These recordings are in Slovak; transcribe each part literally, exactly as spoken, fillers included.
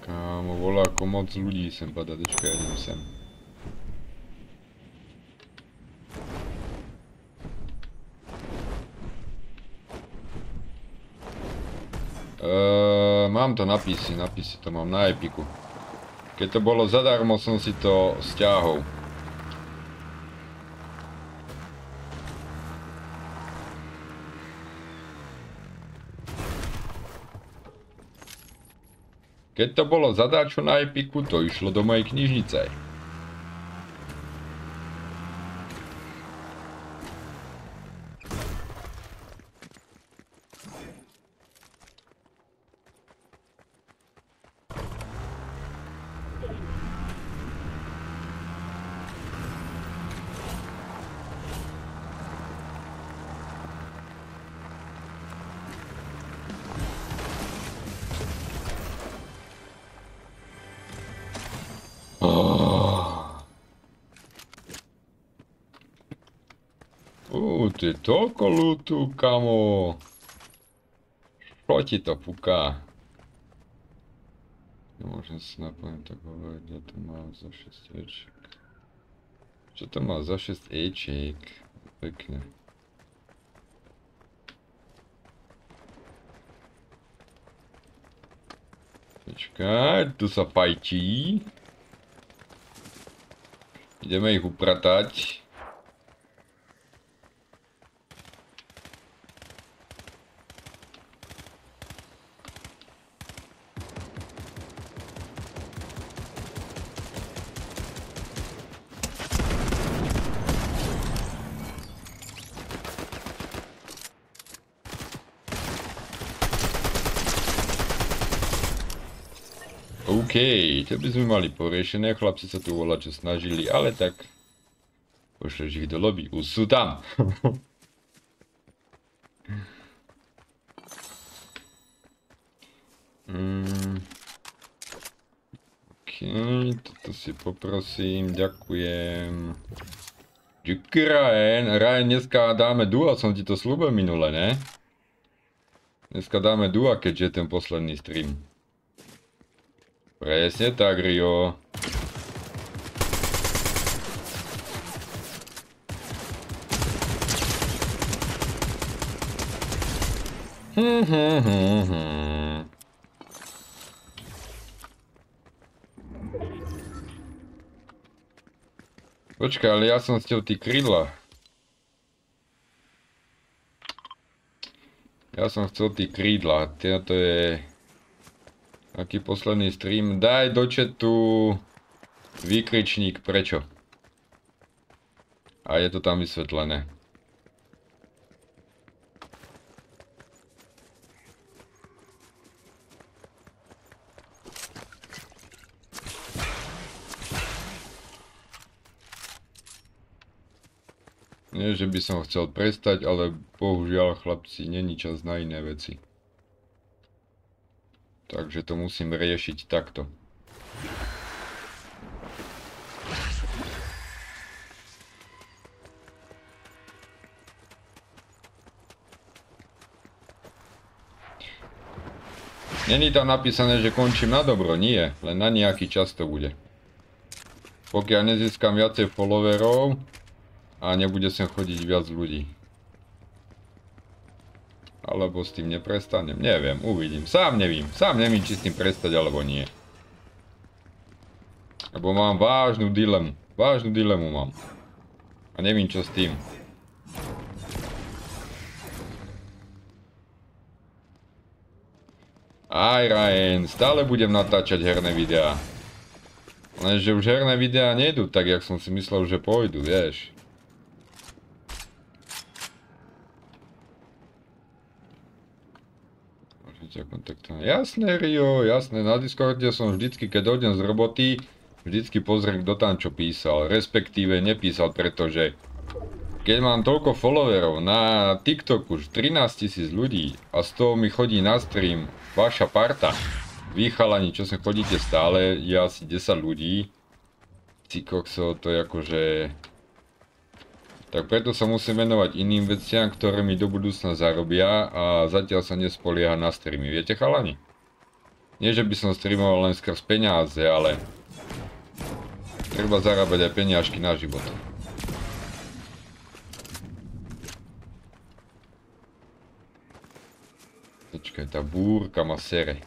Kámo, volá ako moc ľudí sem padá, dečka, ja idem sem. Uh, mám to na pé cé, na pé cé to mám na Epiku. Keď to bolo zadarmo, som si to stiahol. Keď to bolo zadáčo na Epiku, to išlo do mojej knižnice. Uuu, tu je toľko lootu, kamo. Čo ti to fúka? Nemôžem si naplniť tak hovoriť, kde to má za šesť ečiek. Čo to má za šesť ečiek? Pekne. Počkaj, tu sa fajčí. Ideme ich upratať. OK, to by sme mali poriešené, chlapci sa tu voľačo snažili, ale tak pošleš ich do lobby, už sú tam. mm. OK, toto si poprosím, ďakujem. Díky Ryan, Ryan, dneska dáme duo, som ti to slúbil minule, ne? Dneska dáme duo, keďže je ten posledný stream. Presne tak, Rio. Hm, hm, hm, hm. Počkaj, ale ja som chcel tí krídla. Ja som chcel tí krídla. To je... Aký posledný stream? Daj do chatu výkričník prečo. A je to tam vysvetlené. Nie, že by som chcel prestať, ale bohužiaľ chlapci, není čas na iné veci. Takže to musím riešiť takto. Není tam napísané, že končím na dobro, nie, len na nejaký čas to bude. Pokiaľ nezískam viacej followerov a nebude sem chodiť viac ľudí. Alebo s tým neprestanem, neviem, uvidím, sám nevím, sám nevím, či s tým prestať alebo nie. Lebo mám vážnu dilemu, vážnu dilemu mám. A nevím, čo s tým. Aj Ryan, stále budem natáčať herné videá. Lenže už herné videá nejdú tak, jak som si myslel, že pôjdu, vieš. Jasné, Rio, jasné, na Discorde som vždycky, keď odem z roboty, vždycky pozriem, kto tam čo písal, respektíve nepísal, pretože keď mám toľko followerov na TikToku, už trinásť tisíc ľudí a z toho mi chodí na stream vaša parta, vy chalani, čo sem chodíte stále, je asi desať ľudí, cikokso, to je akože... Tak preto sa musím venovať iným veciam, ktoré mi do budúcna zarobia a zatiaľ sa nespolieha na streamy. Viete, chalani? Nie, že by som streamoval len skrz peniaze, ale treba zarábať aj peniažky na život. Počkaj, tá búrka ma sere.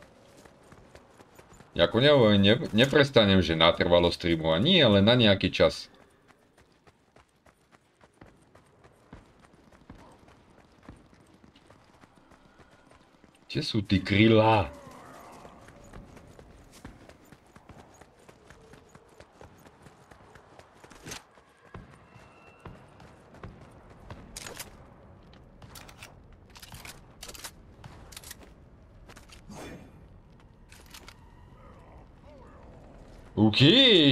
Jako nehovorím, ne, neprestanem, že natrvalo streamovať. Nie, ale na nejaký čas. Kde sú tí krylá? OK.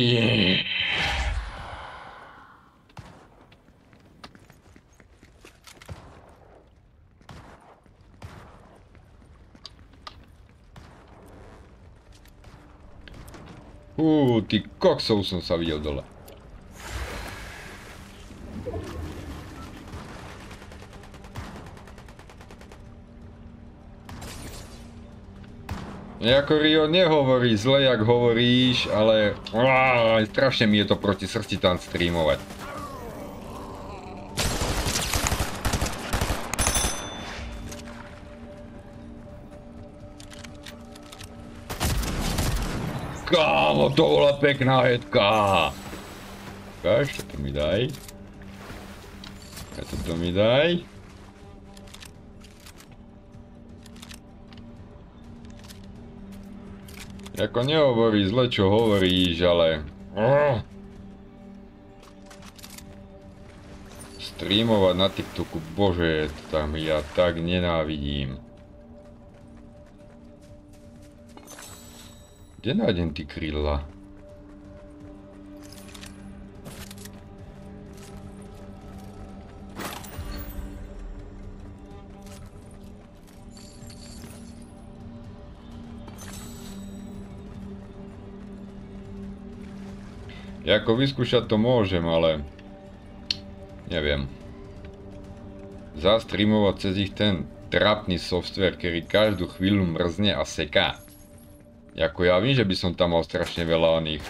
Uuu, ty koksov som sa videl dole. Jako Rio nehovorí zle, jak hovoríš, ale uá, strašne mi je to proti srsti tam streamovať. Kámo, to bola pekná headka. Ukáž, toto mi daj. A toto mi daj. Jako nehovorí zle, čo hovoríš, ale... Streamovať na TikToku, bože, to tam ja tak nenávidím. Kde nájdem ty krylla? Jako vyskúšať to môžem, ale... Neviem. Zastreamovať cez ich ten trapný software, ktorý každú chvíľu mrzne a seká. Jako ja vím, že by som tam mal strašne veľa oných.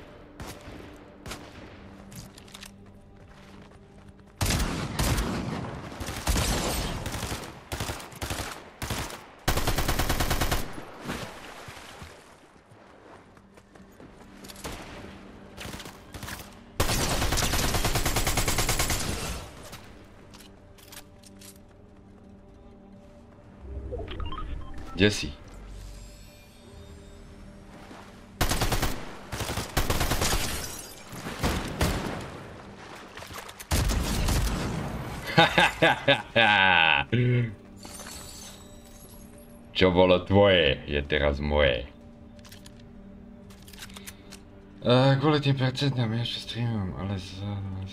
Kde si? Čo bolo tvoje, je teraz moje. Uh, kvôli tým percentám ja ešte streamujem, ale za...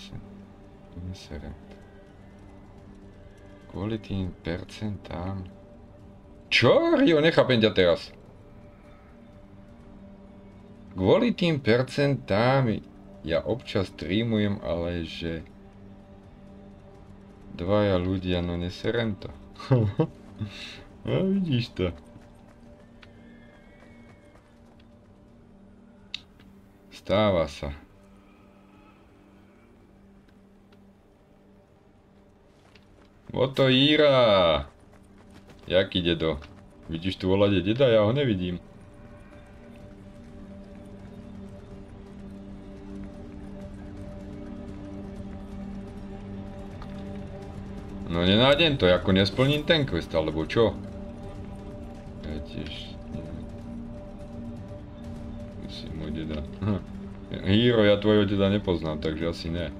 Kvôli tým percentám... Čo? Rio, nechápem ťa teraz. Kvôli tým percentám ja občas streamujem, ale že... Dvaja ľudia, no neserem to. No vidíš to. Stáva sa. O to Jíra. Jaký dedo? Vidíš tu volade deda? Ja ho nevidím. No nenájdem to, ako nesplním ten quest, alebo čo? Ja tiež... Si môj deda. Hero, ja tvojho deda nepoznám, takže asi ne.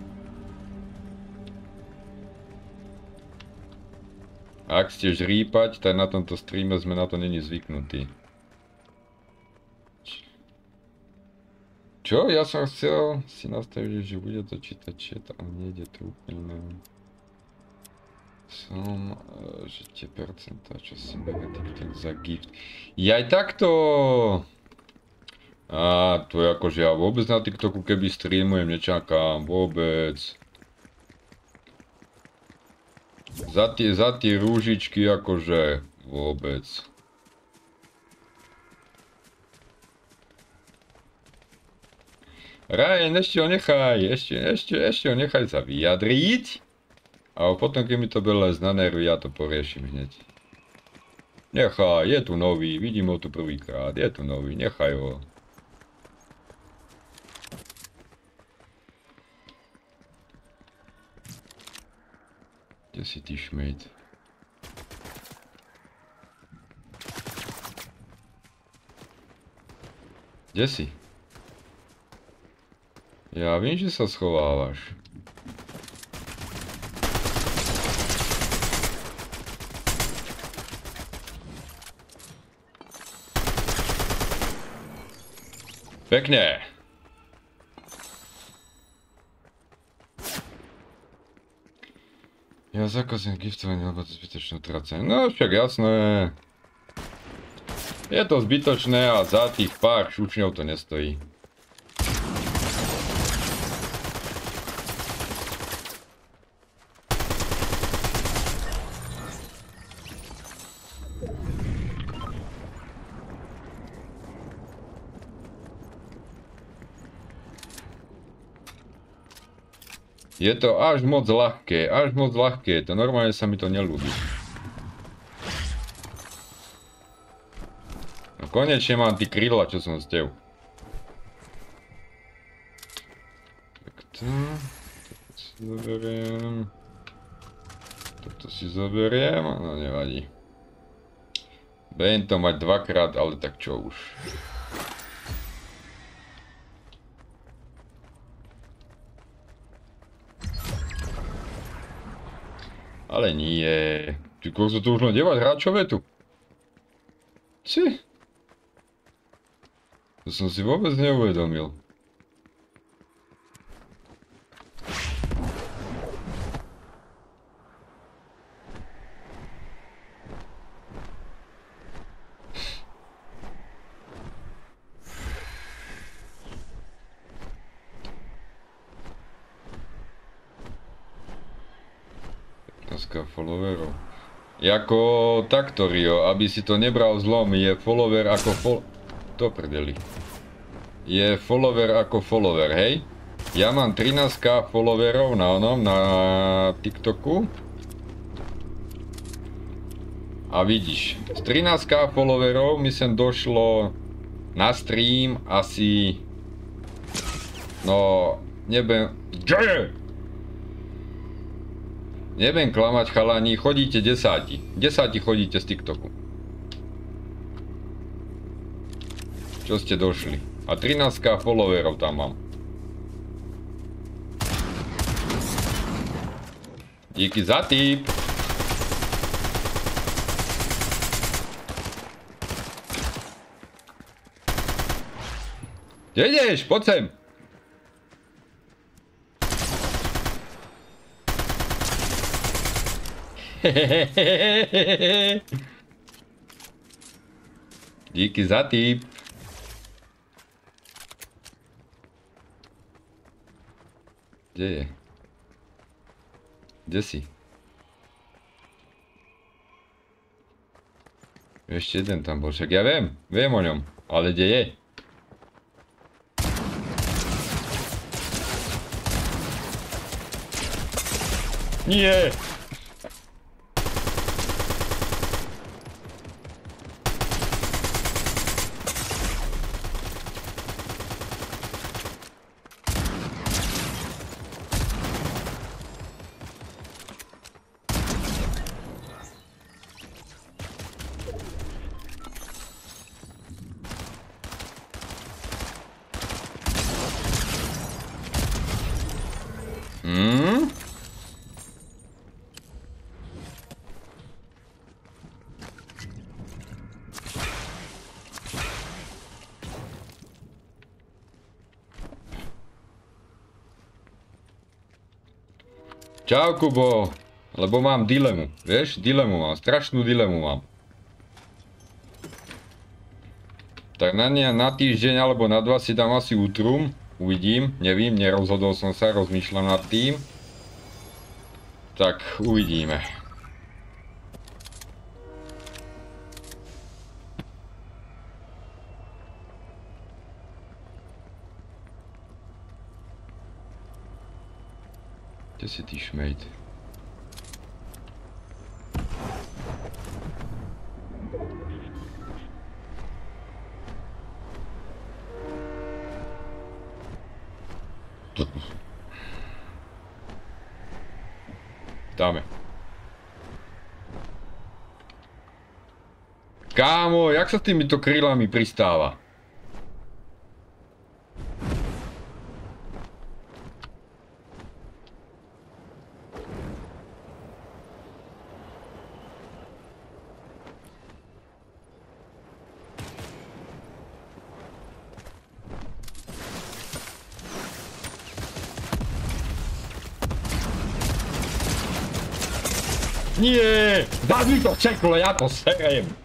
Ak ste žrípať, tak na tomto streame sme na to není zvyknutí. Čo? Ja som chcel si nastaviť, že bude to čítať chat, ale nejde to úplne. Som, že tie percentá, čo si bere TikTok za gift. Jaj takto! Á, to je akože ja vôbec na TikToku, keby streamujem, nečakám, vôbec. Za tie, za tie rúžičky akože vôbec. Ryan, ešte ho nechaj, ešte, ešte, ešte ho nechaj sa vyjadriť. A potom, keď mi to bude lez na nervy, ja to poriešim hneď. Nechaj, je tu nový, vidím ho tu prvýkrát, je tu nový, nechaj ho. Kde si ty šmejd? Kde si? Ja vím, že sa schovávaš. Pekne. Ja zakazujem giftovanie, lebo to zbytočné tracenie. No však jasné. Je to zbytočné a za tých pár šučňov to nestojí. Je to až moc ľahké, až moc ľahké, to normálne sa mi to neľúbi. No konečne mám ty krídla, čo som s tebou. Takto, toto si zoberiem. Toto si zoberiem, no nevadí. Budem to mať dvakrát, ale tak čo už. Ale nie. Ty koľko to už len devať hráčové tu? Či? To som si vôbec neuvedomil. Followerov. Jako takto, Rio, aby si to nebral zlom, je follower ako fol... To prdeli. Je follower ako follower, hej? Ja mám trinásť followerov na onom, na TikToku. A vidíš, z trinásť followerov mi sem došlo na stream asi... No, nebem... Čo? Nebudem klamať, chalani, chodíte desáti. Desáti chodíte z TikToku. Čo ste došli? A trinásť followerov tam mám. Díky za tip. Kde ideš? Poď sem. Díky za tip. Kde je? Kde si? Ešte jeden tam bol, však ja viem, viem o ňom, ale kde je? Nie! Hmm? Čau, Kubo, lebo mám dilemu, vieš, dilemu mám, strašnú dilemu mám. Tak na, ne, na týždeň alebo na dva si dám asi útrum. Uvidím, nevím, nerozhodol som sa, rozmýšľam nad tým. Tak uvidíme. Kde si ty šmejt? Dáme. Kámo, jak sa s týmito krylami pristáva? Nie! Daj mi to čeklo, ja to serem!